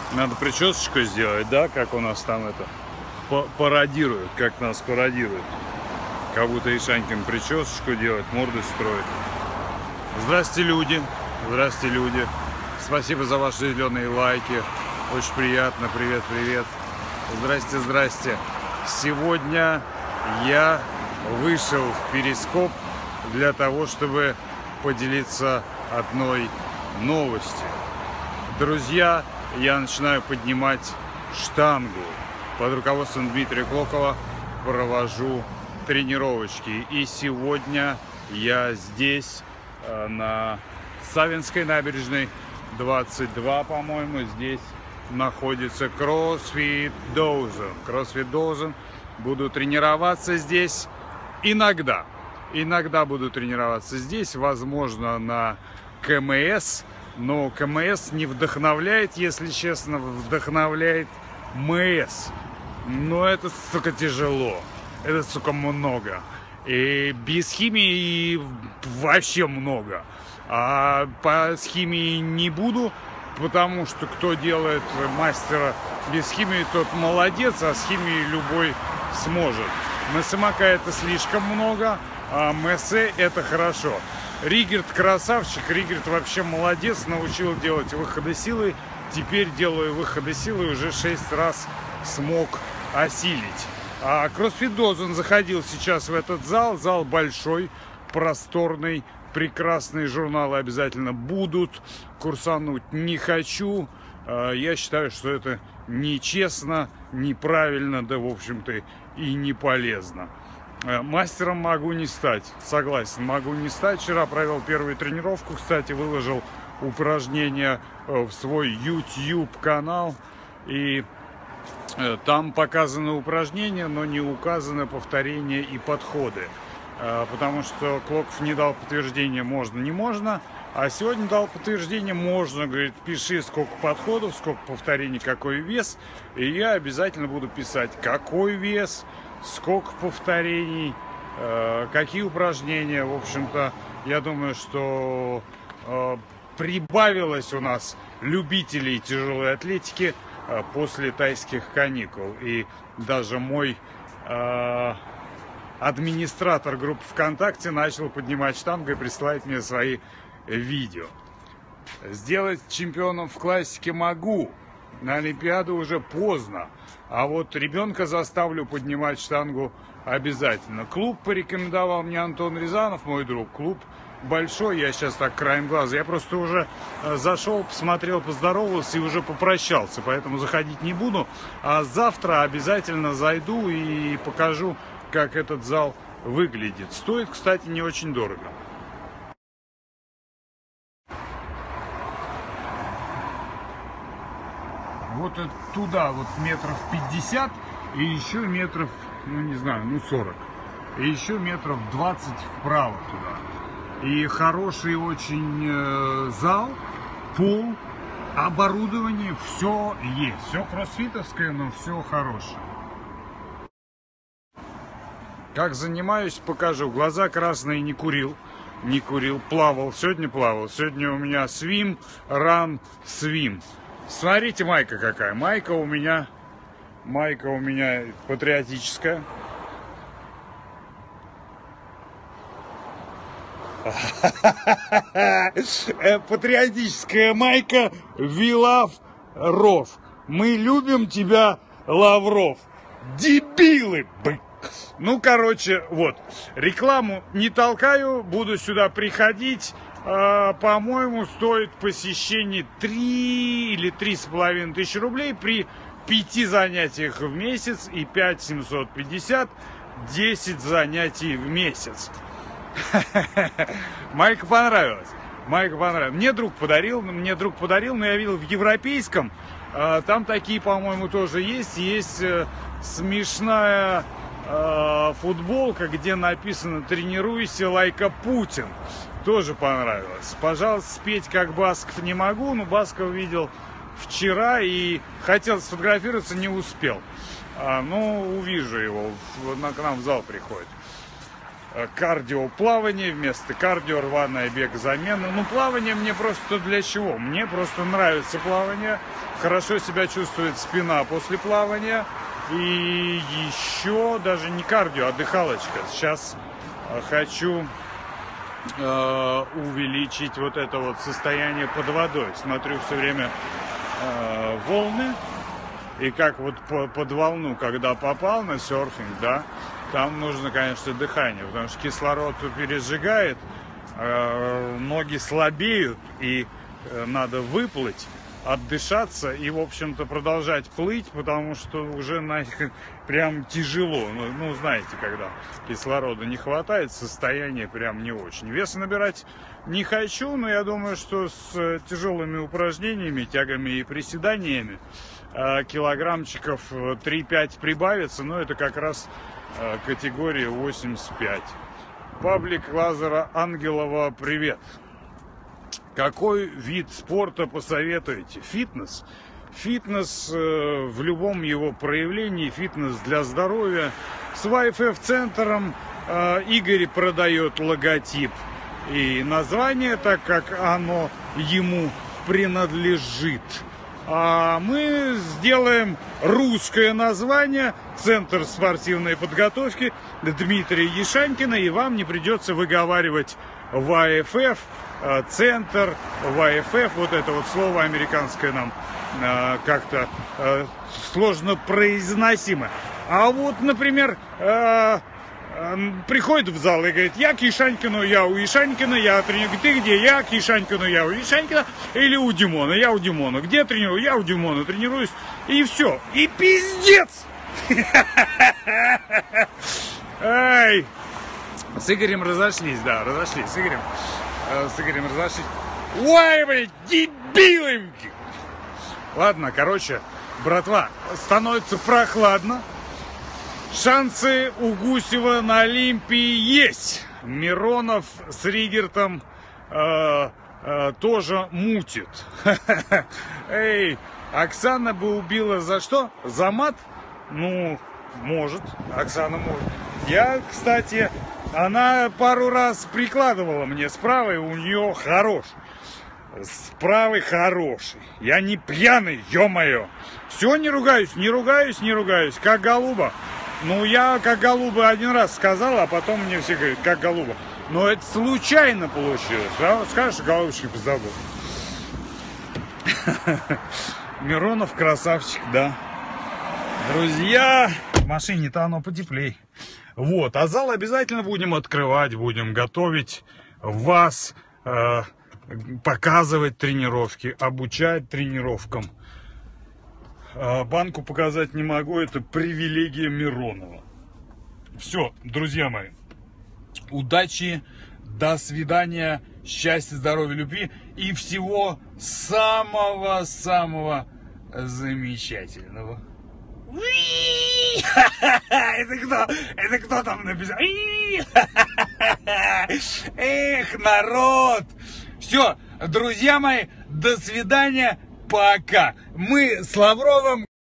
Надо причесочку сделать, да, как у нас там это пародируют, как нас пародируют. Как будто Ишанькин причесочку делать, морды строит. Здрасте, люди. Здрасте, люди. Спасибо за ваши зеленые лайки. Очень приятно. Привет, привет. Здрасте, здрасте. Сегодня я вышел в Перископ для того, чтобы поделиться одной новостью. Друзья, я начинаю поднимать штангу. Под руководством Дмитрия Клокова провожу тренировочки. И сегодня я здесь, на Савинской набережной, 22, по-моему. Здесь находится CrossFit Dozen. CrossFit Dozen. Буду тренироваться здесь иногда. Иногда буду тренироваться здесь, возможно, на КМС. Но КМС не вдохновляет, если честно, вдохновляет МС. Но это, сука, тяжело. Это, сука, много. И без химии вообще много. А по химии не буду, потому что кто делает мастера без химии, тот молодец, а с химией любой сможет. МСМАКа это слишком много, а МСЭ это хорошо. Ригерт красавчик, Ригерт вообще молодец, научил делать выходы силы. Теперь делаю выходы силы, уже 6 раз смог осилить. А CrossFit Dozen заходил сейчас в этот зал. Зал большой, просторный, прекрасные журналы обязательно будут. Курсануть не хочу. Я считаю, что это нечестно, неправильно, да, в общем-то, и не полезно. Мастером могу не стать, согласен, могу не стать. Вчера провел первую тренировку, кстати, выложил упражнения в свой YouTube канал. И там показаны упражнения, но не указаны повторения и подходы. Потому что Клоков не дал подтверждения можно, не можно. А сегодня дал подтверждение можно. Говорит, пиши, сколько подходов, сколько повторений, какой вес. И я обязательно буду писать, какой вес, сколько повторений, какие упражнения. В общем-то, я думаю, что прибавилось у нас любителей тяжелой атлетики после тайских каникул. И даже мой администратор группы ВКонтакте начал поднимать штангу и присылать мне свои видео. Сделать чемпионом в классике могу. На Олимпиаду уже поздно. А вот ребенка заставлю поднимать штангу обязательно. Клуб порекомендовал мне Антон Рязанов, мой друг. Клуб большой, я сейчас так краем глаза. Я просто уже зашел, посмотрел, поздоровался и уже попрощался. Поэтому заходить не буду. А завтра обязательно зайду и покажу, как этот зал выглядит. Стоит, кстати, не очень дорого. Вот туда вот метров 50 и еще метров, ну не знаю, ну 40. И еще метров 20 вправо туда. И хороший очень зал, пол, оборудование, все есть. Все кроссфитовское, но все хорошее. Как занимаюсь, покажу. Глаза красные не курил. Не курил. Плавал. Сегодня плавал. Сегодня у меня свим, ран, свим. Смотрите, майка какая. Майка у меня патриотическая. Патриотическая майка We Love Ров. Мы любим тебя, Лавров. Дебилы, блин. Ну, короче, вот. Рекламу не толкаю, буду сюда приходить. По-моему, стоит посещение 3 или 3,5 тысячи рублей при 5 занятиях в месяц и 5 750, 10 занятий в месяц. Майка понравилась. Майка понравилась. Мне друг подарил, но я видел в европейском. Там такие, по-моему, тоже есть. Есть смешная футболка, где написано «Тренируйся, лайка Путин». Тоже понравилось. Пожалуйста, спеть как Басков не могу, но Баскова видел вчера и хотел сфотографироваться, не успел. Ну, увижу его, к нам в зал приходит. кардиоплавание, вместо кардио рваная бег замена. Ну, плавание мне просто для чего? Мне просто нравится плавание. Хорошо себя чувствует спина после плавания. И еще даже не кардио, а дыхалочка. Сейчас хочу увеличить вот это вот состояние под водой. Смотрю все время волны. И как вот под волну, когда попал на серфинг, да, там нужно, конечно, дыхание, потому что кислород пережигает, ноги слабеют, и надо выплыть, отдышаться и, в общем-то, продолжать плыть, потому что уже прям тяжело. Ну, знаете, когда кислорода не хватает, состояние прям не очень. Вес набирать не хочу, но я думаю, что с тяжелыми упражнениями, тягами и приседаниями килограммчиков 3-5 прибавится, но это как раз категория 85. Паблик Лазара Ангелова, привет. Какой вид спорта посоветуете? Фитнес. Фитнес в любом его проявлении, фитнес для здоровья. С YFF-центром Игорь продает логотип и название, так как оно ему принадлежит. А мы сделаем русское название, Центр спортивной подготовки Дмитрия Яшанькина, и вам не придется выговаривать YFF, Центр, YFF, вот это вот слово американское нам как-то сложно произносимо. А вот, например, приходит в зал и говорит: я к Яшанькину, я у Яшанькина, я тренирую. Ты где? Я к Яшанькину, я у Яшанькина. Или у Димона, я у Димона. Где тренирую? Я у Димона тренируюсь. И все. И пиздец! Ай! С Игорем разошлись, да, разошлись. С Игорем разошлись. Ой, блядь, дебилы! Ладно, короче, братва, становится прохладно. Шансы у Гусева на Олимпии есть. Миронов с Ригертом тоже мутит. Эй, Оксана бы убила за что? За мат? Ну, может. Оксана может. Я, кстати, она пару раз прикладывала мне с правой, у нее хорош. С правой хороший. Я не пьяный, ё-моё. Все, не ругаюсь, не ругаюсь, не ругаюсь. Как голуба. Ну, я как голуба один раз сказал, а потом мне все говорят, как голуба. Но это случайно получилось. Да? Скажешь, голубчик, позабыл. Миронов красавчик, да. Друзья, в машине-то оно потеплей. Вот, а зал обязательно будем открывать, будем готовить вас, показывать тренировки, обучать тренировкам. Банку показать не могу, это привилегия Миронова. Все, друзья мои, удачи, до свидания, счастья, здоровья, любви и всего самого-самого замечательного. Это кто? Это кто там написал? Эх, народ! Все, друзья мои, до свидания. Пока. Мы с Лавровым